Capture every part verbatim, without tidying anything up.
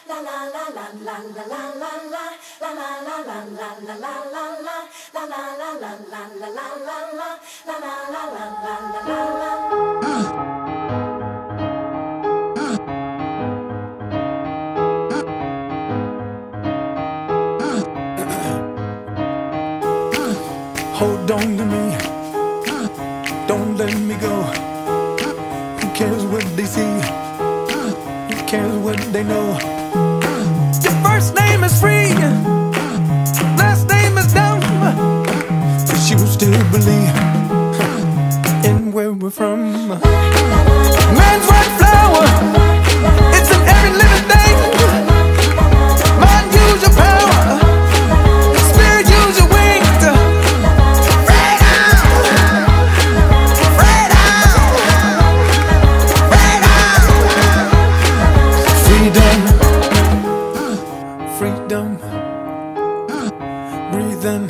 Hold on to me, don't let me go. Who cares what they see? Who cares what they know? Your first name is free, last name is dumb, but you still believe in where we're from. Man's white flower, it's in every living thing. Mind, use your power, spirit, use your wings. Freedom, breathe in.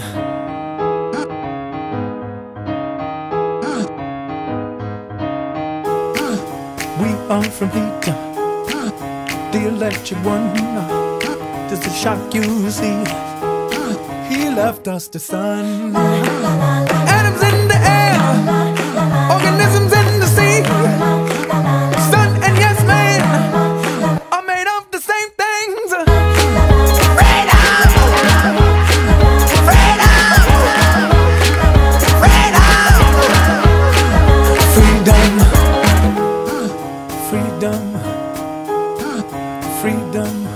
We are from heat, the electric one. Does it shock you, see? He left us the sun. Atoms in the air, organisms in the sea. Sun and yes man are made of the same things. Freedom, freedom.